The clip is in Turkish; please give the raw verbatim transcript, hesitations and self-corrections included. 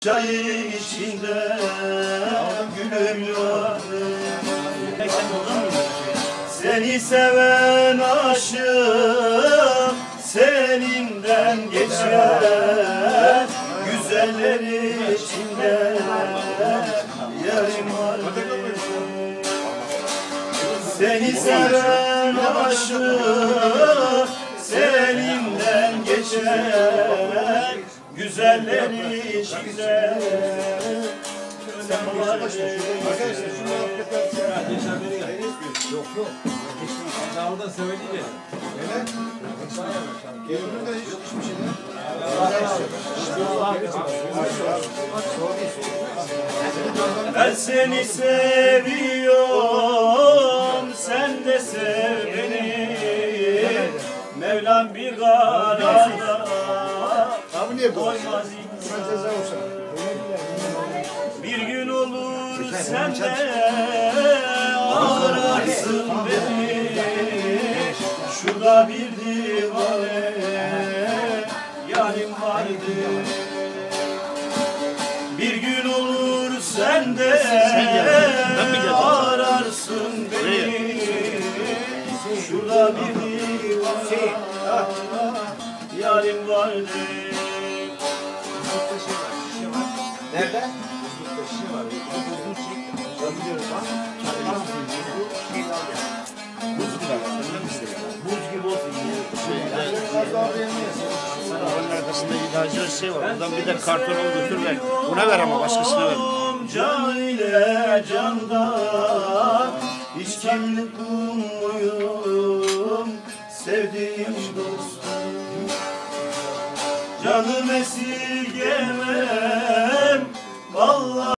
Çay içinde gülüm var. Seni seven aşık seninden geçer. Güzelleri içinde yarim var. Seni seven aşık seninden geçer. Güzelleri içinde sen bana yok yok. Daha orada söyleyeceğim. Evet. Gelirinde hiç hiçbir şey değil. Ben seni seviyorum, sen de sev beni. Mevlam bir kararda koymaz insan. Bir gün olur sen de ararsın beni. Şurada bir divane yarim vardı. Bir gün olur sen de ararsın beni. Şurada bir divane yarim vardı. Nerede? Buzlukta şişe var. Buzluğu çek. Biliyorum bak. Buz gibi. Buz gibi olsun. Arabanın arkasında ilacı şey var. Buradan bir de karton al götür ver. Buna ver ama başkasına ver. Can ile candan hiç kimlik bulmuyorum. Sevdiğim